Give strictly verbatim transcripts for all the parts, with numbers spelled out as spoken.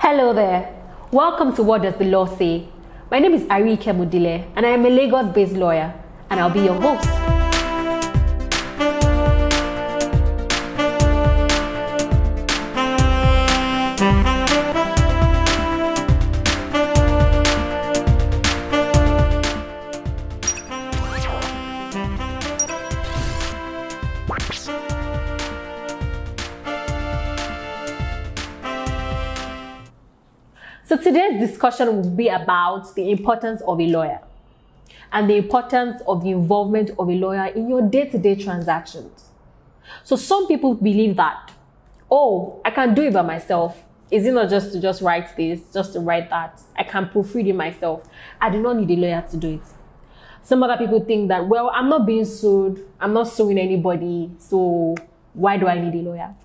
Hello there. Welcome to What Does the Law Say? My name is Arike Mudile and I am a Lagos-based lawyer and I'll be your host. So today's discussion will be about the importance of a lawyer and the importance of the involvement of a lawyer in your day-to-day transactions. So some people believe that, oh, I can do it by myself. Is it not just to just write this, just to write that? I can proofread it myself. I do not need a lawyer to do it. Some other people think that, well, I'm not being sued. I'm not suing anybody. So why do I need a lawyer?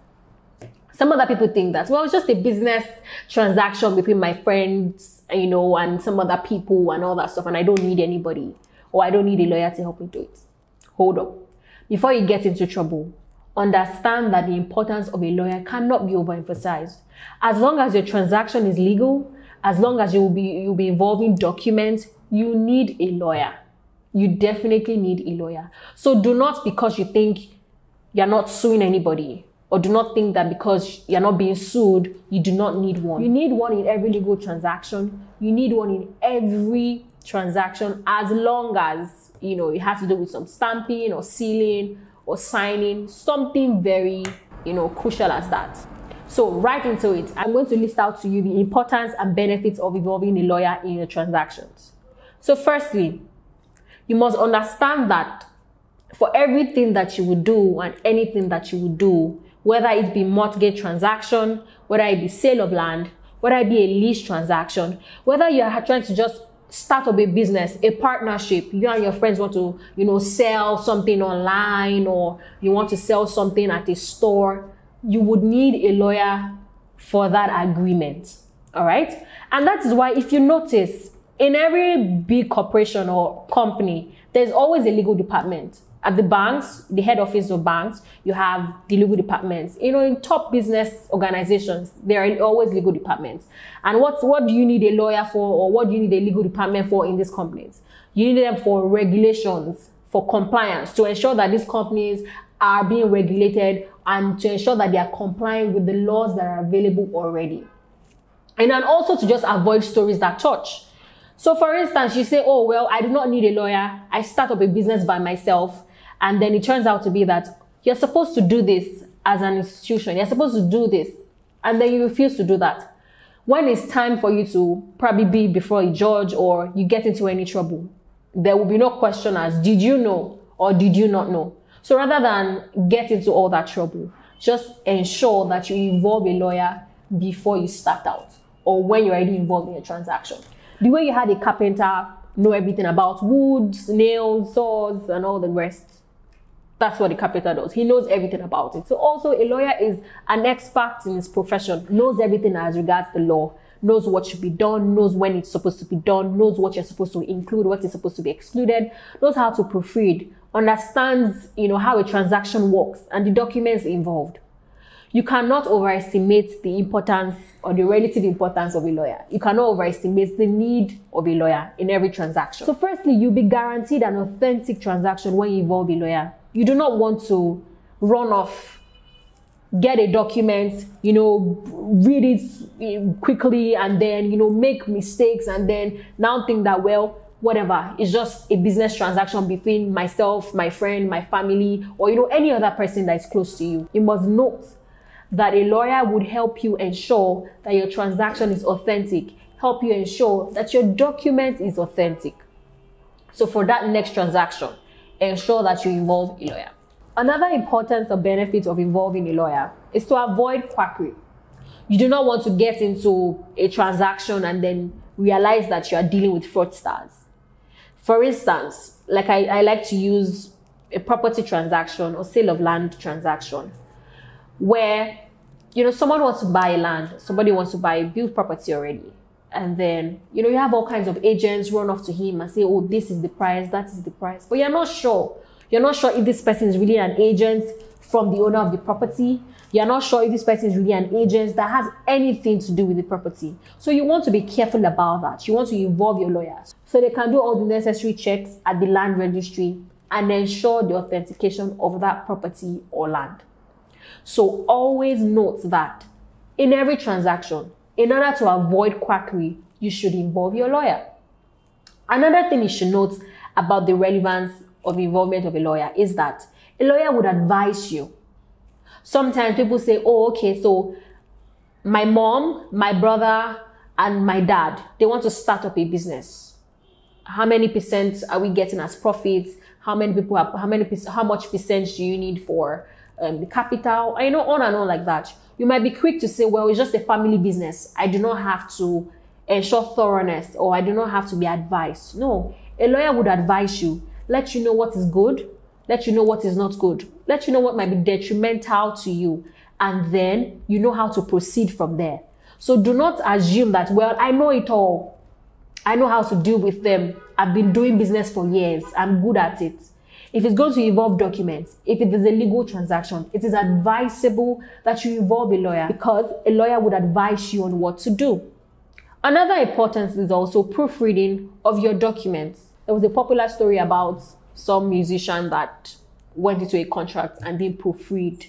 Some other people think that, well, it's just a business transaction between my friends, you know, and some other people and all that stuff, and I don't need anybody, or I don't need a lawyer to help me do it. Hold up. Before you get into trouble, understand that the importance of a lawyer cannot be overemphasized. As long as your transaction is legal, as long as you will be, you'll be involving documents, you need a lawyer. You definitely need a lawyer. So do not, because you think you're not suing anybody, or do not think that because you're not being sued, you do not need one. You need one in every legal transaction. You need one in every transaction, as long as, you know, it has to do with some stamping or sealing or signing, something very, you know, crucial as that. So right into it, I'm going to list out to you the importance and benefits of involving a lawyer in your transactions. So firstly, you must understand that for everything that you would do and anything that you would do, whether it be mortgage transaction, whether it be sale of land, whether it be a lease transaction, whether you are trying to just start up a business, a partnership, you and your friends want to, you know, sell something online, or you want to sell something at a store, you would need a lawyer for that agreement. All right. And that is why, if you notice, in every big corporation or company, there's always a legal department. At the banks, the head office of banks, you have the legal departments. You know, in top business organizations, there are always legal departments. And what, what do you need a lawyer for, or what do you need a legal department for in these companies? You need them for regulations, for compliance, to ensure that these companies are being regulated and to ensure that they are complying with the laws that are available already. And then also to just avoid stories that touch. So for instance, you say, oh, well, I do not need a lawyer. I start up a business by myself. And then it turns out to be that you're supposed to do this as an institution. You're supposed to do this. And then you refuse to do that. When it's time for you to probably be before a judge or you get into any trouble, there will be no question as, did you know or did you not know? So rather than get into all that trouble, just ensure that you involve a lawyer before you start out or when you're already involved in a transaction. The way you had a carpenter know everything about woods, nails, saws, and all the rest. That's what the carpenter does. He knows everything about it. So also a lawyer is an expert in his profession, knows everything as regards the law, knows what should be done, knows when it's supposed to be done, knows what you're supposed to include, what is supposed to be excluded, knows how to proofread, understands, you know, how a transaction works and the documents involved. You cannot overestimate the importance or the relative importance of a lawyer. You cannot overestimate the need of a lawyer in every transaction. So firstly, you'll be guaranteed an authentic transaction when you involve a lawyer. You do not want to run off, get a document, you know, read it quickly and then, you know, make mistakes and then now think that, well, whatever, it's just a business transaction between myself, my friend, my family, or, you know, any other person that is close to you. You must note that a lawyer would help you ensure that your transaction is authentic, help you ensure that your document is authentic. So for that next transaction, ensure that you involve a lawyer. Another importance or benefit of involving a lawyer is to avoid quackery. You do not want to get into a transaction and then realize that you are dealing with fraudsters. For instance, like I, I like to use a property transaction or sale of land transaction, where, you know, someone wants to buy land, somebody wants to buy a built property already. And then, you know, you have all kinds of agents run off to him and say, oh, this is the price, that is the price. But you're not sure. You're not sure if this person is really an agent from the owner of the property. You're not sure if this person is really an agent that has anything to do with the property. So you want to be careful about that. You want to involve your lawyers so they can do all the necessary checks at the land registry and ensure the authentication of that property or land. So always note that in every transaction, in order to avoid quackery, you should involve your lawyer. Another thing you should note about the relevance of involvement of a lawyer is that a lawyer would advise you. Sometimes people say, oh, okay, so my mom, my brother, and my dad, they want to start up a business. How many percent are we getting as profits? How many people have, how many, how much percent do you need for um, the capital? I know, on and on like that. You might be quick to say, well, it's just a family business. I do not have to ensure thoroughness, or I do not have to be advised. No, a lawyer would advise you, let you know what is good, let you know what is not good, let you know what might be detrimental to you, and then you know how to proceed from there. So do not assume that, well, I know it all. I know how to deal with them. I've been doing business for years. I'm good at it. If it's going to involve documents, if it is a legal transaction, it is advisable that you involve a lawyer, because a lawyer would advise you on what to do. Another importance is also proofreading of your documents. There was a popular story about some musician that went into a contract and didn't proofread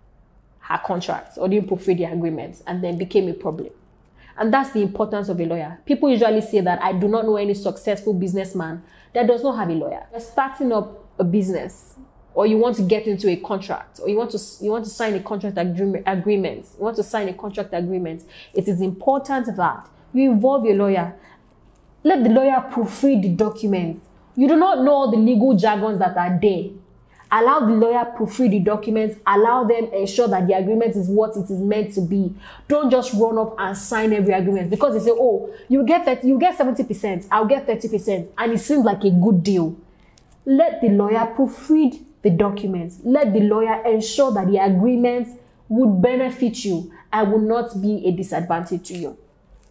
her contracts or didn't proofread the agreements, and then became a problem. And that's the importance of a lawyer. People usually say that I do not know any successful businessman that does not have a lawyer. You're starting up a business, or you want to get into a contract, or you want to you want to sign a contract agreement, you want to sign a contract agreement. It is important that you involve your lawyer. Let the lawyer proofread the documents. You do not know the legal jargons that are there. Allow the lawyer proofread the documents. Allow them ensure that the agreement is what it is meant to be. Don't just run up and sign every agreement because they say, oh, you get that, you get seventy percent, I'll get thirty percent, and it seems like a good deal. Let the lawyer proofread the documents. Let the lawyer ensure that the agreements would benefit you and will not be a disadvantage to you.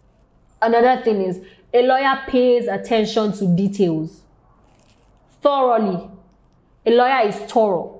Another thing is, a lawyer pays attention to details thoroughly. A lawyer is thorough.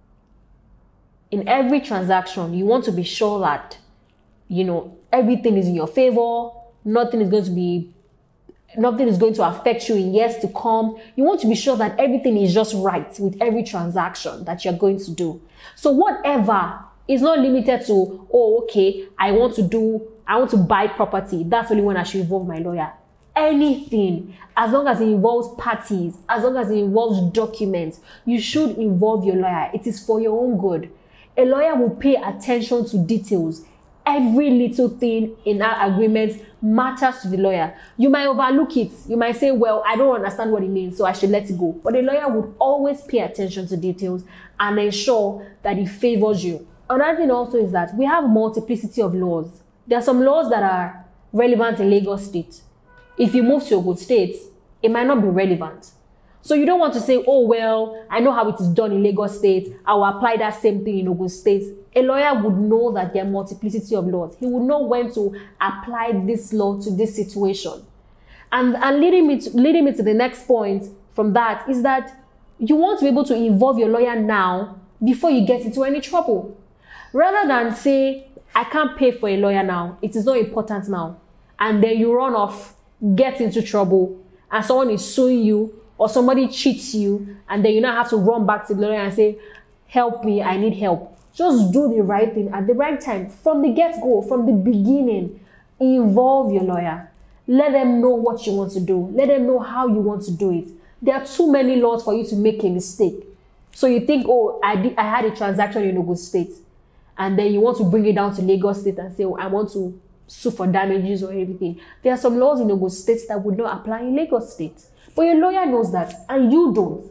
In every transaction, you want to be sure that, you know, everything is in your favor. Nothing is going to be, nothing is going to affect you in years to come. You want to be sure that everything is just right with every transaction that you're going to do. So whatever is not limited to, oh, okay, I want to do, I want to buy property. That's only when I should involve my lawyer. Anything, as long as it involves parties, as long as it involves documents, you should involve your lawyer. It is for your own good. A lawyer will pay attention to details. Every little thing in our agreements matters to the lawyer. You might overlook it. You might say, well, I don't understand what it means, so I should let it go. But a lawyer would always pay attention to details and ensure that it favors you. Another thing also is that we have a multiplicity of laws. There are some laws that are relevant in Lagos State. If you move to Ogun State, it might not be relevant. So you don't want to say, oh, well, I know how it is done in Lagos State. I will apply that same thing in Ogun State. A lawyer would know that there are multiplicity of laws. He would know when to apply this law to this situation. And, and leading me to, leading me to the next point from that is that you want to be able to involve your lawyer now before you get into any trouble. Rather than say, I can't pay for a lawyer now. It is not important now. And then you run off, get into trouble, and someone is suing you, or somebody cheats you, and then you now have to run back to the lawyer and say, help me, I need help. Just do the right thing at the right time. From the get-go, from the beginning, involve your lawyer. Let them know what you want to do. Let them know how you want to do it. There are too many laws for you to make a mistake. So you think, oh, I, did, I had a transaction in Ogun State, and then you want to bring it down to Lagos State and say, oh, I want to sue for damages or everything. There are some laws in Ogun State that would not apply in Lagos State. But your lawyer knows that, and you don't.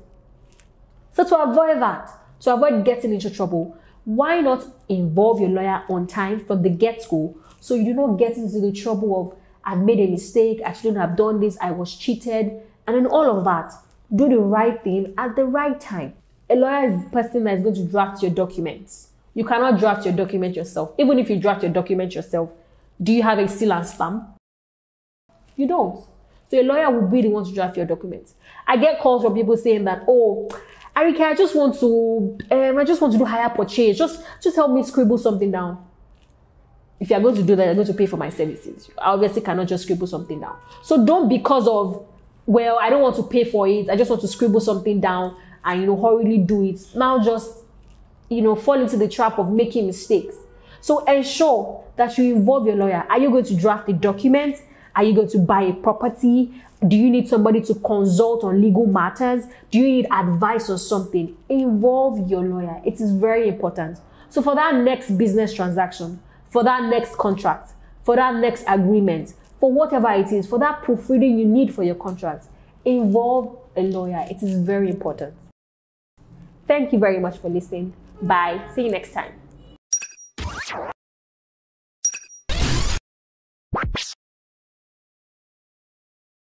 So to avoid that, to avoid getting into trouble, why not involve your lawyer on time from the get-go, so you do not get into the trouble of, I've made a mistake, I shouldn't have done this, I was cheated, and then all of that. Do the right thing at the right time. A lawyer is the person that is going to draft your documents. You cannot draft your document yourself. Even if you draft your document yourself, do you have a seal and stamp? You don't. So a lawyer will be the one to draft your documents. I get calls from people saying that, oh, Arike, I just want to, um, I just want to do hire purchase. Just, just help me scribble something down. If you're going to do that, you're going to pay for my services. I obviously cannot just scribble something down. So don't, because of, well, I don't want to pay for it, I just want to scribble something down and, you know, hurriedly do it. Now just, you know, fall into the trap of making mistakes. So ensure that you involve your lawyer. Are you going to draft a document? Are you going to buy a property? Do you need somebody to consult on legal matters? Do you need advice on something? Involve your lawyer. It is very important. So for that next business transaction, for that next contract, for that next agreement, for whatever it is, for that proofreading you need for your contract, involve a lawyer. It is very important. Thank you very much for listening. Bye. See you next time.